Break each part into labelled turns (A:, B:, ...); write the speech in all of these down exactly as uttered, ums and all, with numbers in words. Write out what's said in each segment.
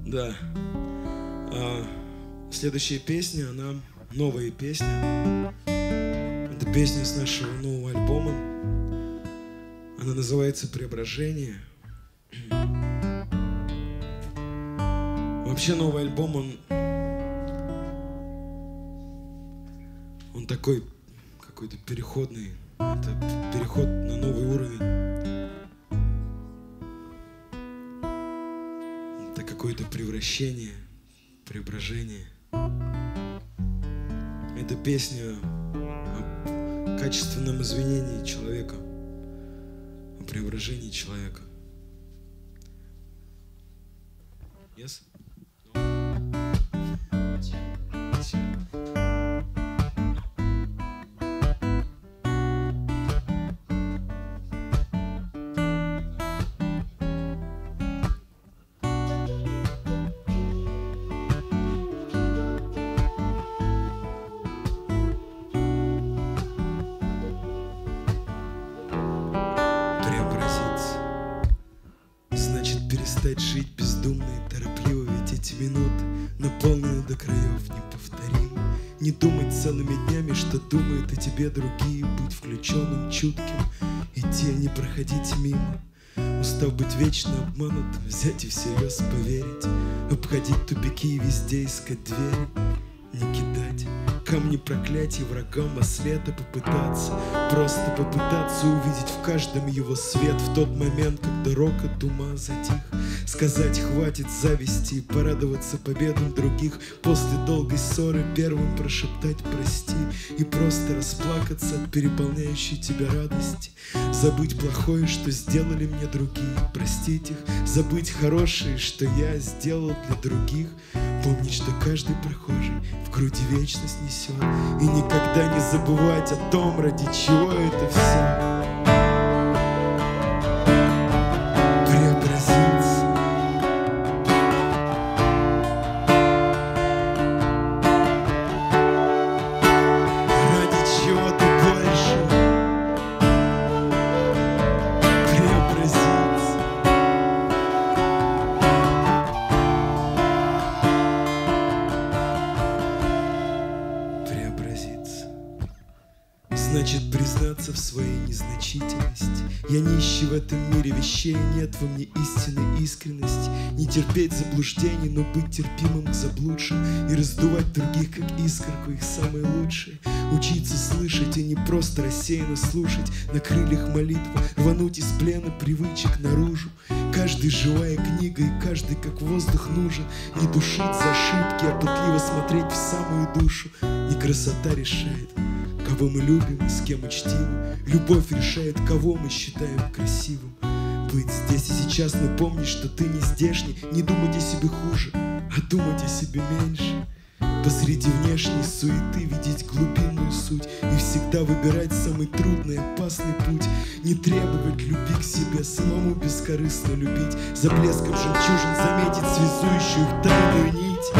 A: Да. А, следующая песня, она новая песня. Это песня с нашего нового альбома. Она называется «Преображение». Вообще новый альбом, он, он такой какой-то переходный. Это переход на новый уровень. Это какое-то превращение, преображение. Это песня о качественном изменении человека, о преображении человека. Yes? Перестать жить бездумно и торопливо, ведь эти минуты наполнены до краев неповторимы. Не думать целыми днями, что думают о тебе другие, быть включенным, чутким, идти, а не проходить мимо. Устав быть вечно обманутым, взять и всерьез поверить, обходить тупики и везде искать двери, не кидать камни проклятий врагам, а след, а попытаться, просто попытаться увидеть в каждом его свет. В тот момент, когда рокот ума затих, сказать хватит зависти и порадоваться победам других. После долгой ссоры первым прошептать прости и просто расплакаться от переполняющей тебя радости. Забыть плохое, что сделали мне другие, простить их, забыть хорошее, что я сделал для других. Помнить, что каждый прохожий в груди вечность несет, и никогда не забывать о том, ради чего это все. Значит, признаться в своей незначительности. Я нищий в этом мире вещей, нет во мне истинной искренности. Не терпеть заблуждений, но быть терпимым к заблудшим и раздувать других, как искорку, их самые лучшие. Учиться слышать, а не просто рассеянно слушать, на крыльях молитвы рвануть из плена привычек наружу. Каждый живая книга и каждый как воздух нужен. Не душить за ошибки, а пытливо смотреть в самую душу. Не красота решает, кого мы любим и с кем учтим. Любовь решает, кого мы считаем красивым. Быть здесь и сейчас, но помнить, что ты не здешний. Не думать о себе хуже, а думать о себе меньше. Посреди внешней суеты видеть глубинную суть и всегда выбирать самый трудный и опасный путь. Не требовать любви к себе, самому бескорыстно любить. За блеском жемчужин заметить связующую их тайную нить.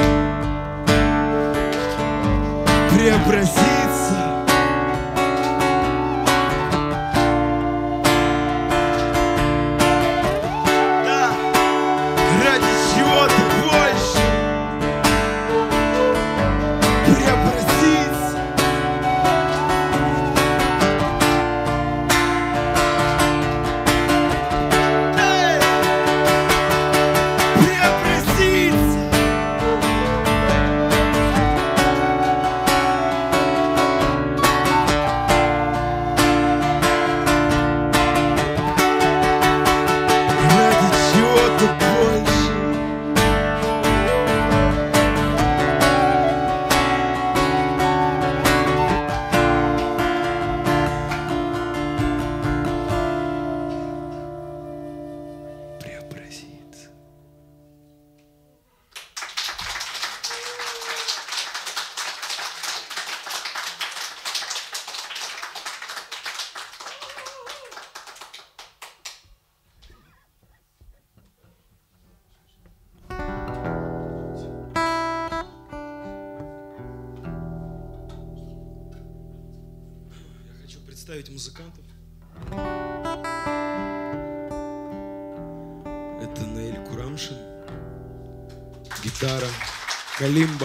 A: Преобразиться. Представить музыкантов. Это Наиль Курамшин, гитара, калимба.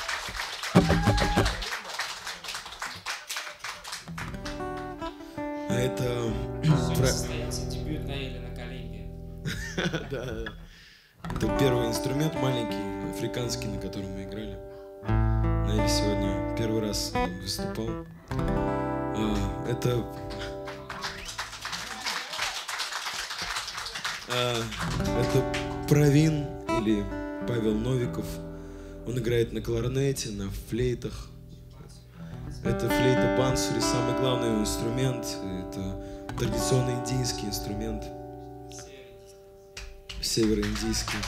A: А это...
B: Состоялся дебют на Эле на калимбе.
A: Да. Это первый инструмент маленький, африканский, на котором мы играли. На Эле сегодня первый раз выступал. А, это... А, это Провин или Павел Новиков. Он играет на кларнете, на флейтах. Это флейта бансури, самый главный его инструмент. Это традиционный индийский инструмент. Североиндийский.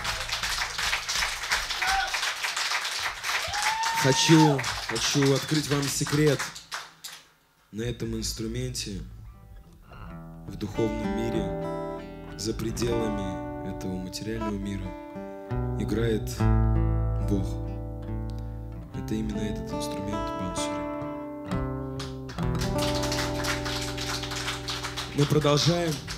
A: Хочу, хочу открыть вам секрет. На этом инструменте в духовном мире, за пределами этого материального мира, играет Бог. Это именно этот инструмент бансури. Мы продолжаем.